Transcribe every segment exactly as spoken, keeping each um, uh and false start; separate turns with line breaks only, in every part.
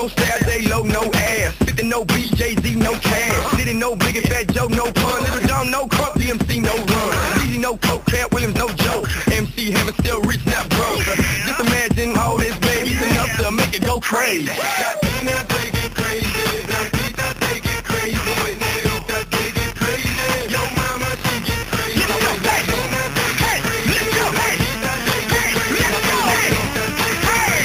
no style, they low, no ass. fifty no beats, Jay-Z, no cash. Didn't no big and fat Joe, no pun. Little Dom, no crump, D M C, no run. Easy, no coke, Cat Williams, no joke. M C Hammer still rich, not broke. Just imagine all this baby's enough to make it go crazy. Got me now, take it crazy. Got me now, take it crazy. Got take it crazy. Yo mama, she get crazy. Let's go, hey, hey, let's go, hey, hey, let's go, hey, hey,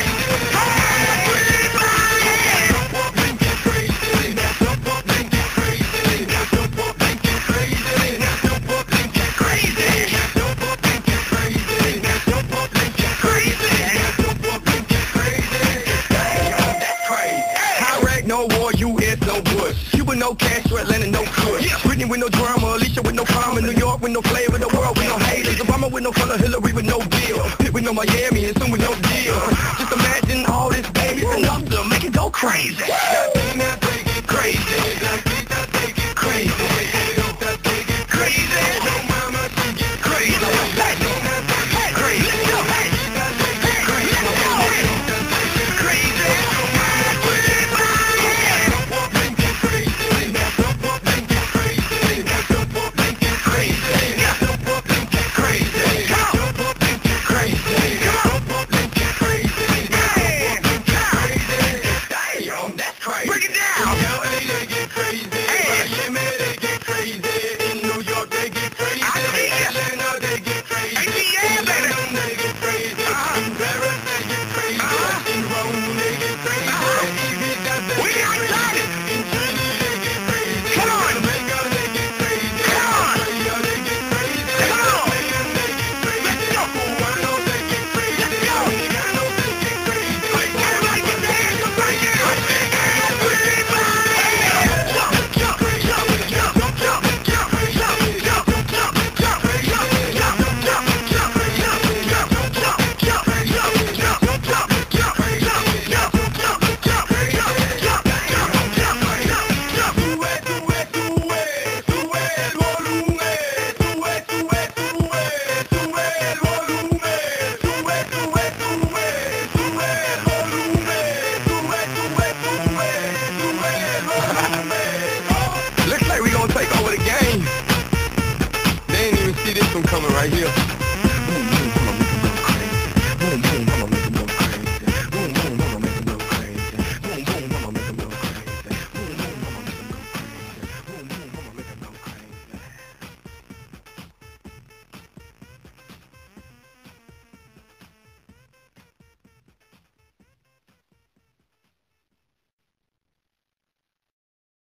hey. Jump up and get crazy. Now jump up and get crazy. Now jump up and get crazy. Now jump up and get crazy. Now jump up and get crazy. Now jump up and get crazy. Now jump up and get crazy. Damn, that's crazy. Iraq, no war, U S, no Bush. Cuba, no Castro, Atlanta, no Kush. Britney with no drama, Alicia with no karma, New York with no flavor, the world with no haters, Obama with no color, Hillary with no deal, Pitt with no Miami, and soon with no deal. Just imagine all this baby enough to make it go crazy. Now take it crazy. Now take it crazy. Now take it crazy. Yo mama, she get crazy. Now take it crazy. Let's go, hey. Now take it crazy. Now take it crazy. Yo mama, jump up and get crazy. Now jump up and get crazy. Now jump up and get crazy. Now jump up and get crazy. Now jump up and get crazy. Now jump up and get crazy. Now jump up and get crazy. Damn, that's crazy. Break it down. In L A they get crazy. Miami they get crazy. In New York they get crazy. Atlanta they get crazy. In London they get crazy. In Paris they get crazy. In Rome they get crazy. Ibiza they get crazy. In Chile they get crazy. Come on. Jamaica they get crazy. Come on. Australia they get crazy. Come on. Spain they get crazy. Let's go. Cubano they get crazy. Let's go. Dominicano they get crazy. Everybody get their hands up right here. Looks like we gonna take over the game. They ain't even see this one coming right here.